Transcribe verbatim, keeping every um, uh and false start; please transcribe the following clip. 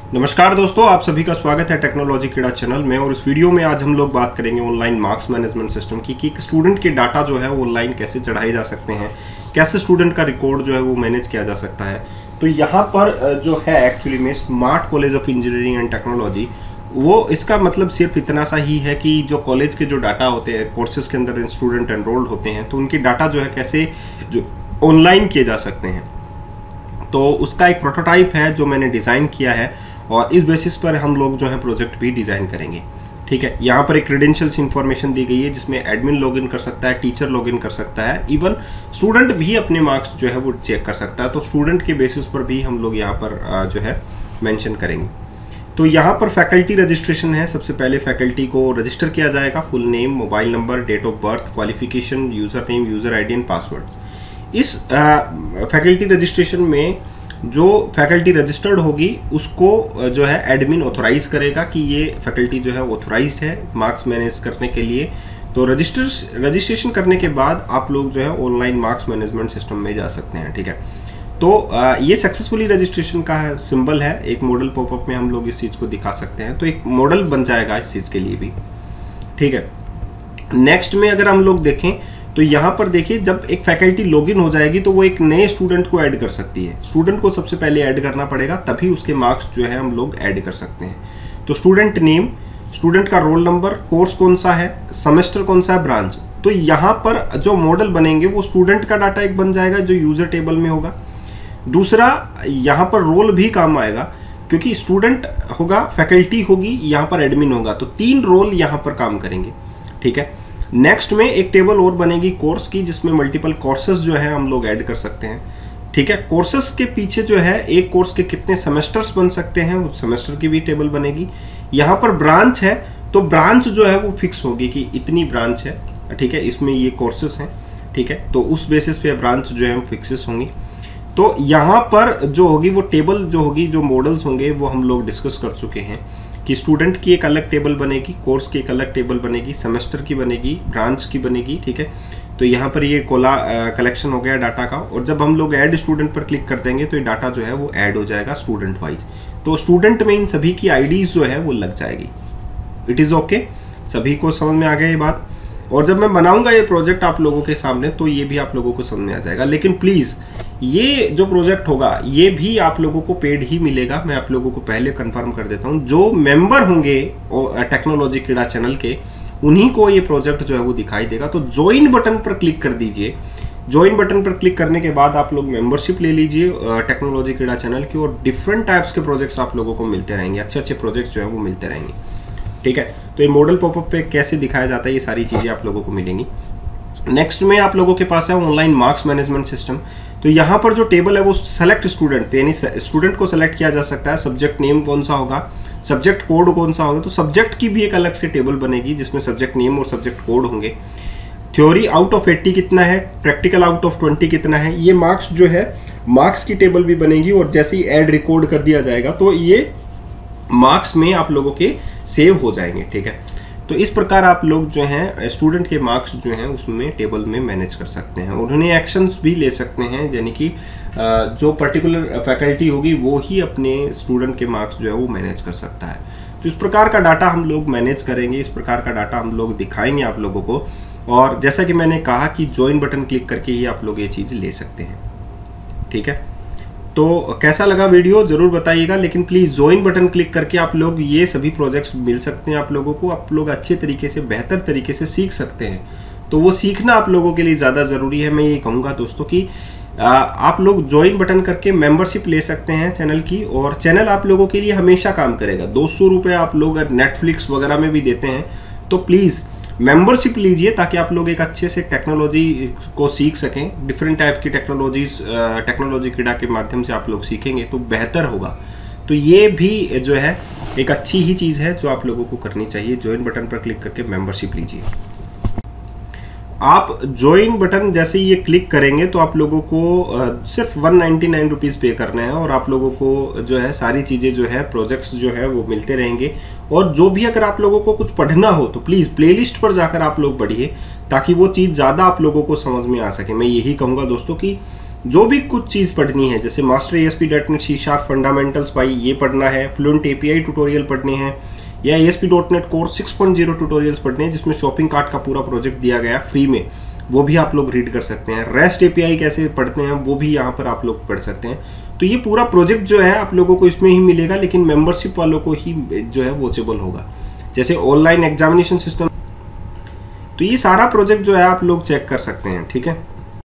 नमस्कार दोस्तों, आप सभी का स्वागत है टेक्नोलॉजी क्रीड़ा चैनल में। और इस वीडियो में आज हम लोग बात करेंगे ऑनलाइन मार्क्स मैनेजमेंट सिस्टम की कि स्टूडेंट के डाटा जो है ऑनलाइन कैसे चढ़ाए जा सकते हैं, कैसे स्टूडेंट का रिकॉर्ड जो है वो मैनेज किया जा सकता है। तो यहाँ पर जो है एक्चुअली में smart college of engineering and technology, वो इसका मतलब सिर्फ इतना सा ही है कि जो कॉलेज के जो डाटा होते हैं, कोर्सेज के अंदर स्टूडेंट एनरोल्ड होते हैं, तो उनकी डाटा जो है कैसे जो ऑनलाइन किए जा सकते हैं। तो उसका एक प्रोटोटाइप है जो मैंने डिज़ाइन किया है और इस बेसिस पर हम लोग जो है प्रोजेक्ट भी डिज़ाइन करेंगे। ठीक है, यहाँ पर एक क्रेडेंशियल्स इन्फॉर्मेशन दी गई है जिसमें एडमिन लॉगिन कर सकता है, टीचर लॉगिन कर सकता है, इवन स्टूडेंट भी अपने मार्क्स जो है वो चेक कर सकता है। तो स्टूडेंट के बेसिस पर भी हम लोग यहाँ पर जो है मेंशन करेंगे। तो यहाँ पर फैकल्टी रजिस्ट्रेशन है। सबसे पहले फैकल्टी को रजिस्टर किया जाएगा, full name, mobile number, date of birth, qualification, user name, user I D and passwords. इस फैकल्टी रजिस्ट्रेशन में जो फैकल्टी रजिस्टर्ड होगी उसको जो है एडमिन ऑथोराइज करेगा कि ये फैकल्टी जो है ऑथोराइज्ड है मार्क्स मैनेज करने के लिए। तो रजिस्टर रजिस्ट्रेशन करने के बाद आप लोग जो है ऑनलाइन मार्क्स मैनेजमेंट सिस्टम में जा सकते हैं। ठीक है, तो ये सक्सेसफुली रजिस्ट्रेशन का सिंबल है। एक मॉडल पॉपअप में हम लोग इस चीज़ को दिखा सकते हैं, तो एक मॉडल बन जाएगा इस चीज़ के लिए भी। ठीक है, नेक्स्ट में अगर हम लोग देखें तो यहाँ पर देखिए, जब एक फैकल्टी लॉगिन हो जाएगी तो वो एक नए स्टूडेंट को ऐड कर सकती है। स्टूडेंट को सबसे पहले ऐड करना पड़ेगा, तभी उसके मार्क्स जो है हम लोग ऐड कर सकते हैं। तो स्टूडेंट नेम, स्टूडेंट का रोल नंबर, कोर्स कौन सा है, सेमेस्टर कौन सा है, ब्रांच। तो यहाँ पर जो मॉडल बनेंगे वो स्टूडेंट का डाटा एक बन जाएगा जो यूजर टेबल में होगा। दूसरा, यहाँ पर रोल भी काम आएगा क्योंकि स्टूडेंट होगा, फैकल्टी होगी, यहाँ पर एडमिन होगा, तो तीन रोल यहाँ पर काम करेंगे। ठीक है, नेक्स्ट में एक टेबल और बनेगी कोर्स की, जिसमें मल्टीपल कोर्सेज जो है हम लोग ऐड कर सकते हैं। ठीक है, कोर्सेज के पीछे जो है एक कोर्स के कितने सेमेस्टर्स बन सकते हैं, उस सेमेस्टर की भी टेबल बनेगी। यहाँ पर ब्रांच है तो ब्रांच जो है वो फिक्स होगी कि इतनी ब्रांच है। ठीक है, इसमें ये कोर्सेज हैं। ठीक है, तो उस बेसिस पे ब्रांच जो है फिक्सेस होंगी। तो यहाँ पर जो होगी वो टेबल जो होगी, जो मॉडल्स होंगे वो हम लोग डिस्कस कर चुके हैं कि स्टूडेंट की एक अलग टेबल बनेगी, कोर्स की एक अलग टेबल बनेगी, सेमेस्टर की बनेगी, ब्रांच की बनेगी। ठीक है, तो यहाँ पर ये कोला कलेक्शन हो गया डाटा का। और जब हम लोग ऐड स्टूडेंट पर क्लिक कर देंगे तो ये डाटा जो है वो ऐड हो जाएगा स्टूडेंट वाइज। तो स्टूडेंट में इन सभी की आईडीज जो है वो लग जाएगी। इट इज़ ओके, सभी को समझ में आ गया ये बात। और जब मैं बनाऊंगा ये प्रोजेक्ट आप लोगों के सामने तो ये भी आप लोगों को समझ में आ जाएगा। लेकिन प्लीज़ ये जो प्रोजेक्ट होगा ये भी आप लोगों को पेड ही मिलेगा। मैं आप लोगों को पहले कंफर्म कर देता हूँ, जो मेंबर होंगे टेक्नोलॉजी क्रीड़ा चैनल के उन्हीं को ये प्रोजेक्ट जो है वो दिखाई देगा। तो ज्वाइन बटन पर क्लिक कर दीजिए। ज्वाइन बटन पर क्लिक करने के बाद आप लोग मेंबरशिप ले लीजिए टेक्नोलॉजी क्रीड़ा चैनल की, और डिफरेंट टाइप्स के प्रोजेक्ट्स आप लोगों को मिलते रहेंगे, अच्छे अच्छे प्रोजेक्ट्स जो है वो मिलते रहेंगे। ठीक है, तो ये मॉडल पॉपअप पे कैसे दिखाया जाता है ये सारी चीज़ें आप लोगों को मिलेंगी। नेक्स्ट में आप लोगों के पास है ऑनलाइन मार्क्स मैनेजमेंट सिस्टम। तो यहाँ पर जो टेबल है वो सेलेक्ट स्टूडेंट, यानी स्टूडेंट को सेलेक्ट किया जा सकता है। सब्जेक्ट नेम कौन सा होगा, सब्जेक्ट कोड कौन सा होगा, तो सब्जेक्ट की भी एक अलग से टेबल बनेगी जिसमें सब्जेक्ट नेम और सब्जेक्ट कोड होंगे। थ्योरी आउट ऑफ एट्टी कितना है, प्रैक्टिकल आउट ऑफ ट्वेंटी कितना है, ये मार्क्स जो है मार्क्स की टेबल भी बनेगी। और जैसे ही ऐड रिकॉर्ड कर दिया जाएगा तो ये मार्क्स में आप लोगों के सेव हो जाएंगे। ठीक है, तो इस प्रकार आप लोग जो हैं स्टूडेंट के मार्क्स जो हैं उसमें टेबल में मैनेज कर सकते हैं और उन्हें एक्शंस भी ले सकते हैं, यानी कि जो पर्टिकुलर फैकल्टी होगी वो ही अपने स्टूडेंट के मार्क्स जो है वो मैनेज कर सकता है। तो इस प्रकार का डाटा हम लोग मैनेज करेंगे, इस प्रकार का डाटा हम लोग दिखाएंगे आप लोगों को। और जैसा कि मैंने कहा कि ज्वाइन बटन क्लिक करके ही आप लोग ये चीज़ ले सकते हैं। ठीक है, तो कैसा लगा वीडियो ज़रूर बताइएगा। लेकिन प्लीज़ ज्वाइन बटन क्लिक करके आप लोग ये सभी प्रोजेक्ट्स मिल सकते हैं आप लोगों को, आप लोग अच्छे तरीके से, बेहतर तरीके से सीख सकते हैं। तो वो सीखना आप लोगों के लिए ज़्यादा ज़रूरी है। मैं ये कहूँगा दोस्तों कि आ, आप लोग ज्वाइन बटन करके मेंबरशिप ले सकते हैं चैनल की, और चैनल आप लोगों के लिए हमेशा काम करेगा। दो सौ रुपये आप लोग अगर नेटफ्लिक्स वगैरह में भी देते हैं तो प्लीज़ मेंबरशिप लीजिए, ताकि आप लोग एक अच्छे से टेक्नोलॉजी को सीख सकें। डिफरेंट टाइप की टेक्नोलॉजीज टेक्नोलॉजी क्रीड़ा के माध्यम से आप लोग सीखेंगे तो बेहतर होगा। तो ये भी जो है एक अच्छी ही चीज़ है जो आप लोगों को करनी चाहिए। ज्वाइन बटन पर क्लिक करके मेंबरशिप लीजिए। आप ज्वाइन बटन जैसे ये क्लिक करेंगे तो आप लोगों को सिर्फ वन नाइन्टी नाइन रुपीज़ पे करना है, और आप लोगों को जो है सारी चीज़ें जो है प्रोजेक्ट्स जो है वो मिलते रहेंगे। और जो भी अगर आप लोगों को कुछ पढ़ना हो तो प्लीज़ प्लेलिस्ट पर जाकर आप लोग पढ़िए, ताकि वो चीज़ ज़्यादा आप लोगों को समझ में आ सके। मैं यही कहूँगा दोस्तों कि जो भी कुछ चीज़ पढ़नी है, जैसे master A S P dot net C sharp fundamentals भाई ये पढ़ना है, फ्लुएंट एपीआई ट्यूटोरियल पढ़ने हैं, या A S P dot net course six point zero tutorials पढ़ने हैं जिसमें शॉपिंग कार्ट का पूरा प्रोजेक्ट दिया गया है फ्री में, वो भी आप लोग रीड कर सकते हैं। रेस्ट एपीआई कैसे पढ़ते हैं वो भी यहाँ पर आप लोग पढ़ सकते हैं। तो ये पूरा प्रोजेक्ट जो है आप लोगों को इसमें ही मिलेगा, लेकिन मेंबरशिप वालों को ही जो है वॉचेबल होगा। जैसे ऑनलाइन एग्जामिनेशन सिस्टम, तो ये सारा प्रोजेक्ट जो है आप लोग चेक कर सकते हैं, ठीक है।